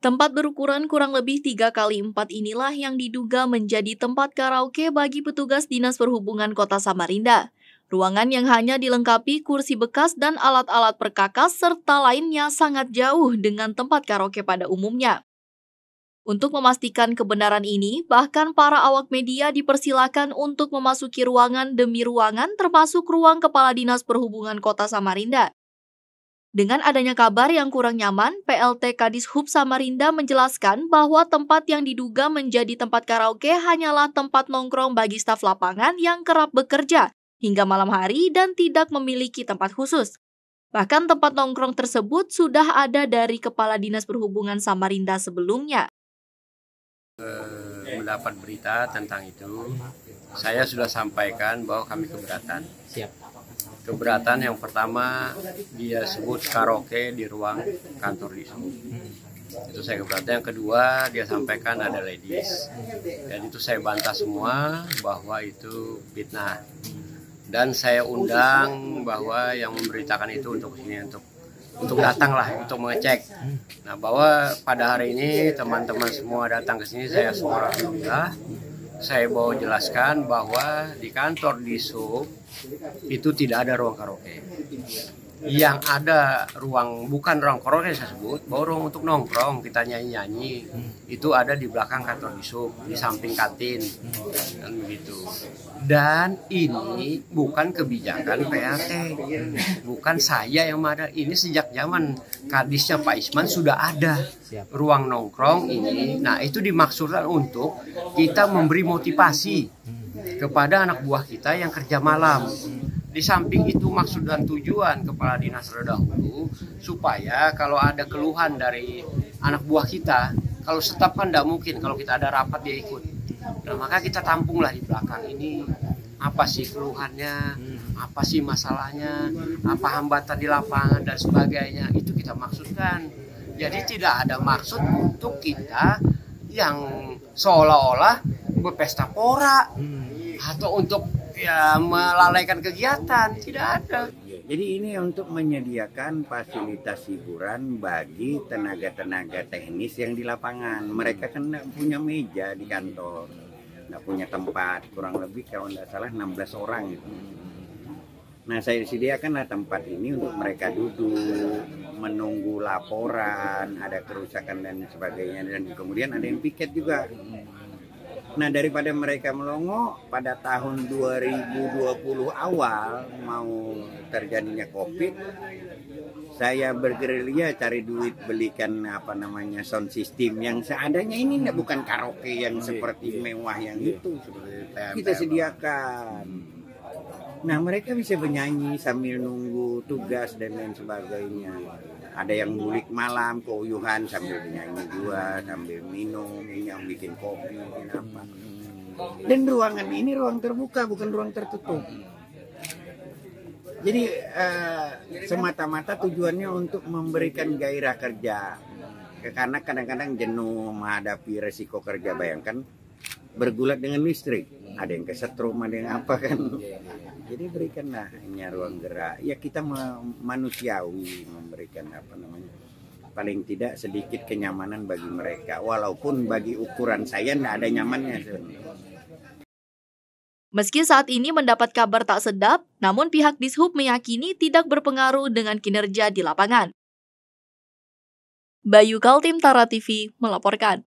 Tempat berukuran kurang lebih 3x4 inilah yang diduga menjadi tempat karaoke bagi petugas Dinas Perhubungan Kota Samarinda. Ruangan yang hanya dilengkapi kursi bekas dan alat-alat perkakas serta lainnya sangat jauh dengan tempat karaoke pada umumnya. Untuk memastikan kebenaran ini, bahkan para awak media dipersilakan untuk memasuki ruangan demi ruangan termasuk ruang Kepala Dinas Perhubungan Kota Samarinda. Dengan adanya kabar yang kurang nyaman, PLT Kadishub Samarinda menjelaskan bahwa tempat yang diduga menjadi tempat karaoke hanyalah tempat nongkrong bagi staf lapangan yang kerap bekerja hingga malam hari dan tidak memiliki tempat khusus. Bahkan tempat nongkrong tersebut sudah ada dari Kepala Dinas Perhubungan Samarinda sebelumnya. Mendapat berita tentang itu, saya sudah sampaikan bahwa kami keberatan. Keberatan yang pertama, dia sebut karaoke di ruang kantor Dishub. Itu saya keberatan. Yang kedua, dia sampaikan ada ladies. Dan itu saya bantah semua bahwa itu fitnah. Dan saya undang bahwa yang memberitakan itu untuk sini untuk datanglah untuk mengecek. Nah, bahwa pada hari ini teman-teman semua datang ke sini, saya semua alhamdulillah. Saya mau jelaskan bahwa di kantor Dishub itu tidak ada ruang karaoke. Yang ada bukan ruang karaoke saya sebut, bahwa ruang untuk nongkrong, kita nyanyi-nyanyi, itu ada di belakang kantor Dishub, di samping kantin, dan begitu. Dan ini bukan kebijakan PLT, bukan saya yang ada. Ini sejak zaman Kadisnya Pak Isman sudah ada ruang nongkrong ini. Nah, itu dimaksudkan untuk kita memberi motivasi kepada anak buah kita yang kerja malam. Di samping itu maksud dan tujuan Kepala Dinas terdahulu supaya kalau ada keluhan dari anak buah kita, kalau staf kan tidak mungkin, kalau kita ada rapat dia ikut. Nah, maka kita tampunglah di belakang ini apa sih keluhannya, apa sih masalahnya, apa hambatan di lapangan dan sebagainya, itu kita maksudkan. Jadi tidak ada maksud untuk kita yang seolah-olah berpesta pora atau untuk melalaikan kegiatan, tidak ada. Jadi ini untuk menyediakan fasilitas hiburan bagi tenaga-tenaga teknis yang di lapangan. Mereka kan tidak punya meja di kantor, tidak punya tempat, kurang lebih kalau tidak salah 16 orang gitu. Nah, saya sediakanlah tempat ini untuk mereka duduk, menunggu laporan, ada kerusakan dan sebagainya, dan kemudian ada yang piket juga. Nah, daripada mereka melongo pada tahun 2020 awal mau terjadinya COVID, saya bergerilya cari duit belikan sound system yang seadanya. Ini bukan karaoke yang seperti mewah yang itu, kita sediakan. Nah, mereka bisa bernyanyi sambil nunggu tugas dan lain sebagainya. Ada yang ngulik malam, keuyuhan sambil nyanyi juga, sambil minum, yang bikin kopi, bikin apa. Dan ruangan ini ruang terbuka, bukan ruang tertutup. Jadi semata-mata tujuannya untuk memberikan gairah kerja. Karena kadang-kadang jenuh menghadapi resiko kerja. Bayangkan bergulat dengan listrik, ada yang kesetrum, ada yang apa kan. Jadi berikanlah ini ruang gerak. Ya, kita manusiawi memberikan paling tidak sedikit kenyamanan bagi mereka. Walaupun bagi ukuran saya tidak ada nyamannya sebenarnya. Meski saat ini mendapat kabar tak sedap, namun pihak Dishub meyakini tidak berpengaruh dengan kinerja di lapangan. Bayu Kaltim, Tara TV melaporkan.